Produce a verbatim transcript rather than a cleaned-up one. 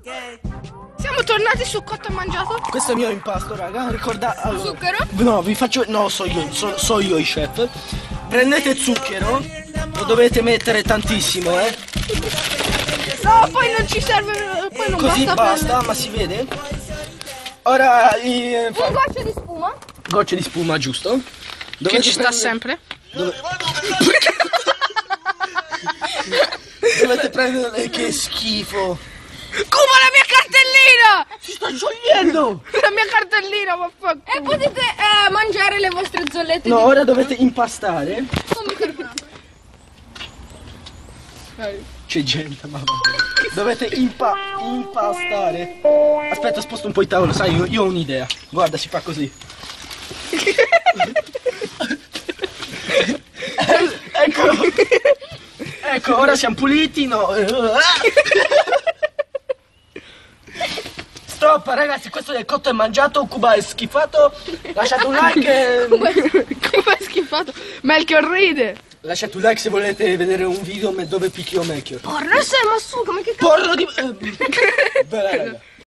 Siamo tornati su Cotto e Mangiato. Questo è il mio impasto, raga. Ricordate. Allora, Zucchero? No, vi faccio. No, so io, so, so io il chef. Prendete zucchero, lo dovete mettere tantissimo, eh. No, poi non ci serve. Poi non Così basta. basta, prendere. ma si vede. Ora eh, Un goccio di spuma. gocce di spuma, giusto? Che Dovete ci sta prendere- sempre. Dove... Dovete prendere. Che schifo! Come la mia cartellina! Si sta sciogliendo! La mia cartellina, vaffanculo. E potete eh, mangiare le vostre zollette. No, ora dovete impastare. C'è gente, ma vabbè. Dovete impa impastare. Aspetta, sposto un po' il tavolo, sai, io, io ho un'idea. Guarda, si fa così. Ecco. Ecco, ora siamo puliti, no. Stop, ragazzi, questo è Cotto e Mangiato, Cuba è schifato. Lasciate un like. E... Come è schifato? Melchior ride. Lasciate un like se volete vedere un video dove picchio Melchior. Porra, sei ma su, come che cazzo? Porro di... Bella raga.